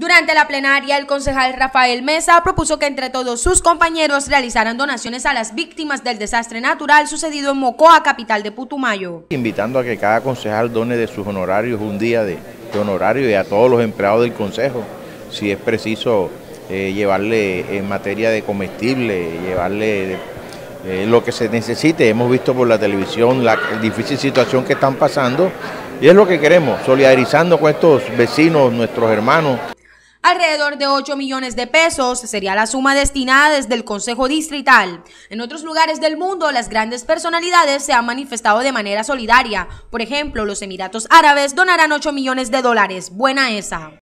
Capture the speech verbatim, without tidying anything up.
Durante la plenaria, el concejal Rafael Mesa propuso que entre todos sus compañeros realizaran donaciones a las víctimas del desastre natural sucedido en Mocoa, capital de Putumayo. Invitando a que cada concejal done de sus honorarios un día de, de honorario y a todos los empleados del consejo, si es preciso eh, llevarle en materia de comestible, llevarle eh, lo que se necesite. Hemos visto por la televisión la difícil situación que están pasando y es lo que queremos, solidarizando con estos vecinos, nuestros hermanos. Alrededor de ocho millones de pesos sería la suma destinada desde el Consejo Distrital. En otros lugares del mundo, las grandes personalidades se han manifestado de manera solidaria. Por ejemplo, los Emiratos Árabes donarán ocho millones de dólares. Buena esa.